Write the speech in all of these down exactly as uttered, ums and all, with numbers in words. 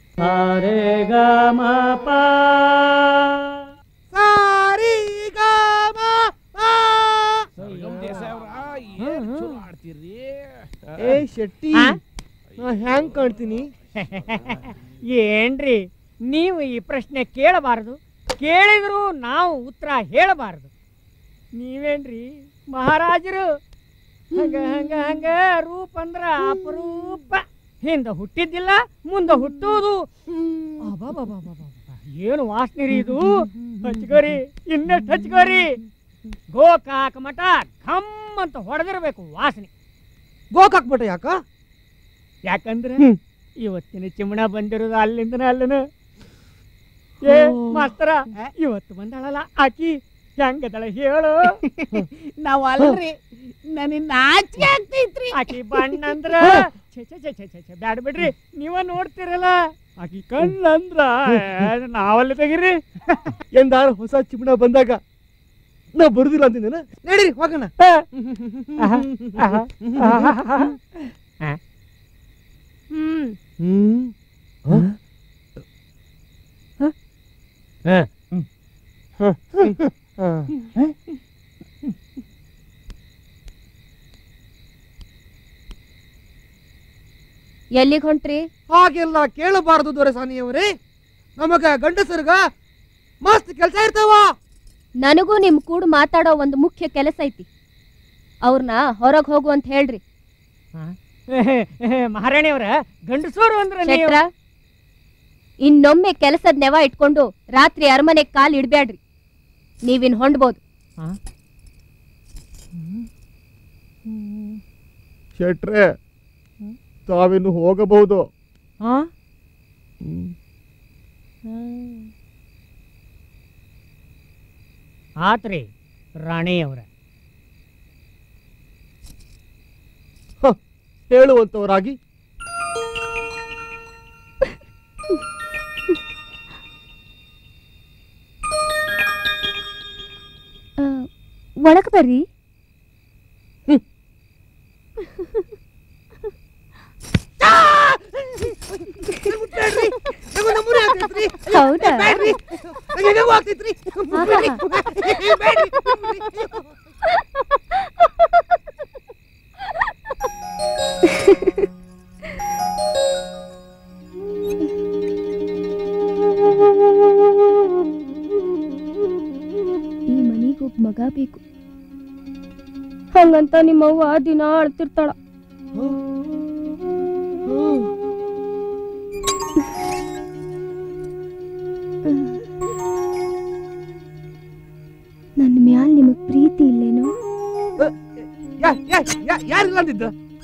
ಸಾರೆ ಗ ಮ ಪ ಸಾರಿ ಗ ಮ ಪ. ಏ ಶೆಟ್ಟಿ, ನಾ ಹ್ಯಾಂಗ್ ಕಾಣ್ತೀನಿ? ಏನ್ರಿ ನೀವು ಈ ಪ್ರಶ್ನೆ ಕೇಳಬಾರದು, ಕೇಳಿದ್ರು ನಾವು ಉತ್ತರ ಹೇಳಬಾರದು. ನೀವೇನ್ರಿ ಮಹಾರಾಜರು? ಹಂಗ ಹಂಗ ಹಂಗ ರೂಪ ಅಂದ್ರ ಅಪರೂಪ. ಹಿಂದ ಹುಟ್ಟಿದ್ದಿಲ್ಲ, ಮುಂದೆ ಹುಟ್ಟುವುದು. ಏನು ವಾಸನೆ ರೀ ಇದು! ಹಚ್ಕೋರಿ, ಇನ್ನಷ್ಟು ಹಚ್ಕೋರಿ. ಗೋಕಾಕ ಮಠ ಘಮ್ ಅಂತ ಹೊಡೆದಿರ್ಬೇಕು ವಾಸನೆ. ಗೋಕಾಕ್ ಮಠ ಯಾಕ? ಯಾಕಂದ್ರೆ ಇವತ್ತಿನ ಚಿಮಣ ಬಂದಿರೋದು ಅಲ್ಲಿಂದನ ಅಲ್ಲನ. ಏ ಮಾಸ್ತರ, ಇವತ್ತು ಬಂದಾಳಲ್ಲ ಆಕಿ ಹೆಂಗದಳ ಹೇಳು? ನಾವ್ ಅಲ್ರಿ, ನನಗೆ ನಾಚಿಕೆ ಆಗ್ತೈತ್ರಿ. ಆಕಿ ಬಣ್ಣ ಅಂದ್ರ ಛೆ ಛೆ ಛೆ ಛೆ ಛೆ ಬ್ಯಾಡ ಬಿಡ್ರಿ, ನೀವ ನೋಡ್ತಿರಲ್ಲ. ಆಕಿ ಕಣ್ಣಂದ್ರ ನಾವಲ್ಲಿ ತೆಗಿರಿ. ಎಂದಾರ ಹೊಸ ಚಿಮಣ ಬಂದಾಗ ನಾ ಬರುದಿಲ್ಲ ಅಂತಿದ್ದೇನ? ನಡೀರಿ ಹೋಗೋಣ. ಎಲ್ಲಿಗೆ ಹೊಂಟ್ರಿ? ಹಾಗೆಲ್ಲ ಕೇಳಬಾರದು ದೊರೆಸಾನಿಯವರೇ. ನಮಗ ಗಂಡಸರ್ಗ ಮಸ್ತ್ ಕೆಲಸ ಇರ್ತಾವ. ನನಗೂ ನಿಮ್ ಕೂಡ ಮಾತಾಡೋ ಒಂದು ಮುಖ್ಯ ಕೆಲಸ ಐತಿ. ಅವ್ರನ್ನ ಹೊರಗ್ ಹೋಗು ಅಂತ ಹೇಳ್ರಿ. ಮಹಾರಾಣಿಯವರ ಗಂಡಸೂರು ಅಂದ್ರೆ ಶೆಟ್ರ, ಇನ್ನೊಮ್ಮೆ ಕೆಲಸದ ನೆವ ಇಟ್ಕೊಂಡು ರಾತ್ರಿ ಅರಮನೆ ಕಾಲ್ ಇಡ್ಬ್ಯಾಡ್ರಿ. ನೀವಿನ್ ಹೊಂಡ್ಬೋದು. ಶೆಟ್ರೆ, ತಾವಿನ್ನು ಹೋಗಬಹುದು. ಆತ್ರಿ ರಾಣಿಯವರ. ಹೇಳುವಂತವರಾಗಿ ಒಳಗ್ ಬರ್ರಿ. ಹೌದಾ? ಈ ಮನಿಗೊಬ್ಬ ಮಗ ಬೇಕು. ಹಂಗಂತ ನಿಮ್ಮವ್ವ ದಿನ ಅಳ್ತಿರ್ತಾಳ. ನನ್ನ ಮ್ಯಾಲ್ ನಿಮಗ್ ಪ್ರೀತಿ ಇಲ್ಲೇನೋ? ಯಾರಿಲ್ಲ ಅಂದಿದ್ದ?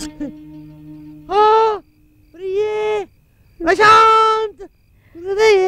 ಪ್ರಿಯೇ, ಪ್ರಶಾಂತ್, ಹೃದಯ.